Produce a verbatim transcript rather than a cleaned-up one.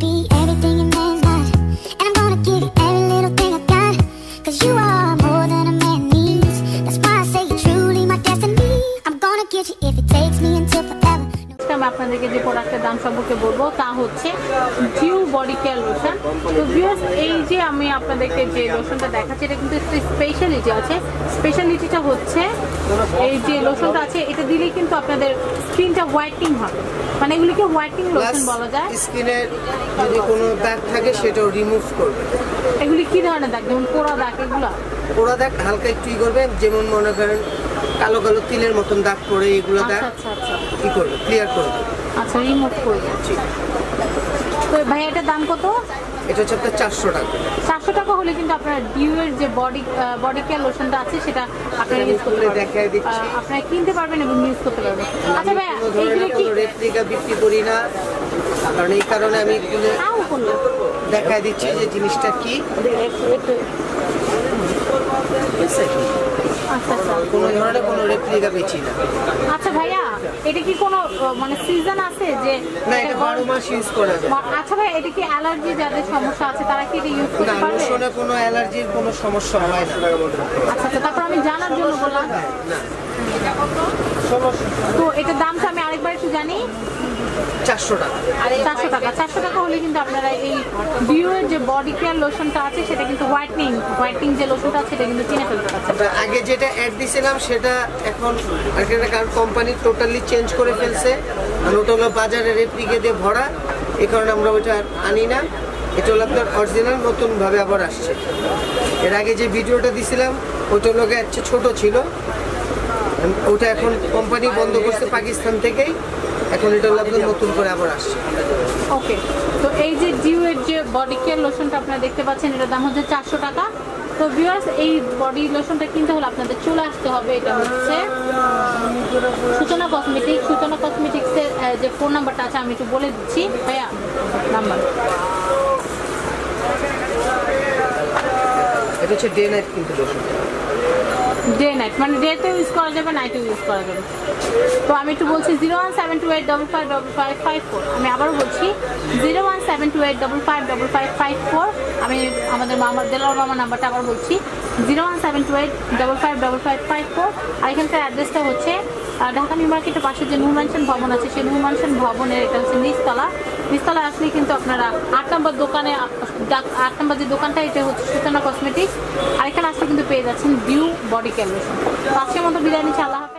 be everything a man's not, and I'm gonna give you every little thing I got, cause you are more than a man needs. That's why I say you're truly my destiny. I'm gonna get you if it takes me until forever. আমি আপনাদেরকে যে প্রোডাক্টের দাম সম্পর্কে বলবো তা হচ্ছে Dew body care lotion. তো ভিউয়ার্স, এই যে আমি আপনাদেরকে যে লোশনটা দেখাচ্ছি এটা কিন্তু একটা স্পেশালিটি আছে। স্পেশালিটিটা হচ্ছে এই যে লোশনটা আছে এটা দিলেই কিন্তু আপনাদের স্কিনটা হোয়াইটিং হবে, মানে এগুলিকে হোয়াইটিং লোশন বলা যায়। স্কিনের যদি কোনো দাগ থাকে সেটাও রিমুভ করবে। এগুলি কি ধরনের দাগ? যেমন পোড়া দাগ, এগুলো পোড়া দাগ হালকা একটু ই করবেন, যেমন মনে করেন কালো কালো তিলের মতন দাগ পড়ে এগুলো দাগ আচ্ছা আচ্ছা কি করবে, ক্লিয়ার করবে। আচ্ছা, রিমুভ করবে। তো ভাই এটার দাম কত? এটা হচ্ছে আপনার চারশো টাকা। চারশো টাকা হলে কিন্তু আপনার ডিউয়ের যে বডি বডি কেয়ার লোশনটা আছে সেটা আপনারা ইউজ করতে পারবেন, দেখাই দিচ্ছি। আপনারা কিনতে পারবেন এবং ইউজ করতে পারবেন। আচ্ছা ভাই, এইগুলো কি রেপ্লিকা বিক্রি করি না, কারণ এই কারণে আমি দেখাই দিচ্ছি যে জিনিসটা কি। আচ্ছা আচ্ছা, কোনো ধরনের কোনো রেপ্লিকা বেচি না। আচ্ছা ভাইয়া, এটা কি কোনো মানে সিজন আছে যে না, এটা বারো মাস ইউজ করা যায়। আচ্ছা ভাই, এটা কি অ্যালার্জি যাদের সমস্যা আছে তারা কি এটা ইউজ করতে না, পারবে? লোশনে কোনো অ্যালার্জির কোনো সমস্যা হয় না। আচ্ছা আচ্ছা, তারপর আমি জানার জন্য বললাম। তো এটার দামটা আমি আরেকবার একটু জানি। চারশো টাকা। চারশো টাকা চারশো টাকা হলে কিন্তু আপনারা এই ডিউয়ের যে বডি কেয়ার লোশনটা আছে সেটা কিন্তু হোয়াইটনিং হোয়াইটনিং যে লোশনটা আছে সেটা কিন্তু কিনে ফেলতে পারছেন। আগে যেটা অ্যাড দিছিলাম সেটা এখন একটা কারণ কোম্পানি টোটালি চেঞ্জ করে ফেলছে, আর ওটা হলো বাজারে রেপ্লিকা দিয়ে ভরা, এই কারণে আমরা ওইটা আনি না। এটা হলো আপনার অরিজিনাল নতুনভাবে আবার আসছে। এর আগে যে ভিডিওটা দিছিলাম ওইটা হলো হচ্ছে ছোটো ছিল, ওটা এখন কোম্পানি বন্ধ করছে পাকিস্তান থেকেই, এখন এটা হলো আপনার নতুন করে আবার আসছে। ওকে, তো এই যে ডিউয়ের যে বডি কেয়ার লোশনটা আপনারা দেখতে পাচ্ছেন এটার দাম হচ্ছে চারশো টাকা। তো ভিউয়ার্স, এই বডি লোশনটা কিনতে হলে আপনাদের চলে আসতে হবে। এটা হচ্ছে সূচনা কসমেটিক্স। সূচনা কসমেটিক্সের যে ফোন নাম্বারটা আছে আমি একটু বলে দিচ্ছি ভাইয়া, নাম্বার। এটা হচ্ছে ডে নাইট কিন্তু লোশন, ডে নাইট মানে ডেতে ইউজ করা যাবে, নাইটেও ইউজ করা যাবে। তো আমি একটু বলছি zero one seven two eight double five double five five four. আমি আবারও বলছি zero one seven two eight double five double five five four. আমি আমাদের মামা দেলোয়ার মামার নাম্বারটা আবার বলছি zero one seven two eight double five double five five four. আর এখানকার অ্যাড্রেসটা হচ্ছে ঢাকা নিউ মার্কেটের পাশে যে নূর ম্যানশন ভবন আছে সেই নূর ম্যানশন ভবনের এটা হচ্ছে নিচতলা। নিচতলা আসলে কিন্তু আপনারা আট নম্বর দোকানে, আট নম্বর যে দোকানটা এটা হচ্ছে সূচনা কসমেটিক্স, আর এখানে আসলে কিন্তু পেয়ে যাচ্ছেন ডিউ বডি কেয়ার লোশন। আজকের মতো বিদায় নিচ্ছি, আল্লাহ।